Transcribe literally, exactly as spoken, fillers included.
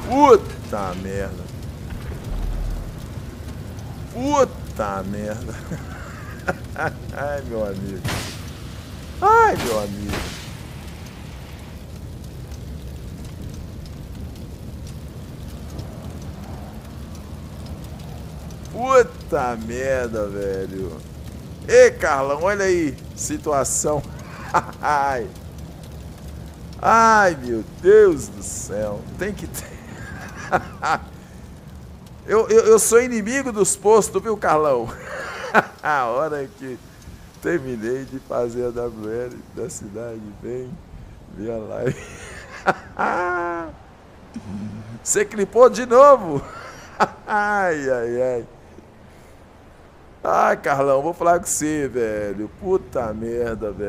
Puta merda. Puta merda. Ai, meu amigo. Ai, meu amigo. Puta merda, velho. Ei, Carlão, olha aí. Situação. Ai. Ai, meu Deus do céu. Tem que ter. eu, eu, eu sou inimigo dos postos, viu, Carlão? A hora que terminei de fazer a W L da cidade, bem, vi a live. Você clipou de novo? Ai, ai, ai. Ai, Carlão, vou falar com você, velho. Puta merda, velho.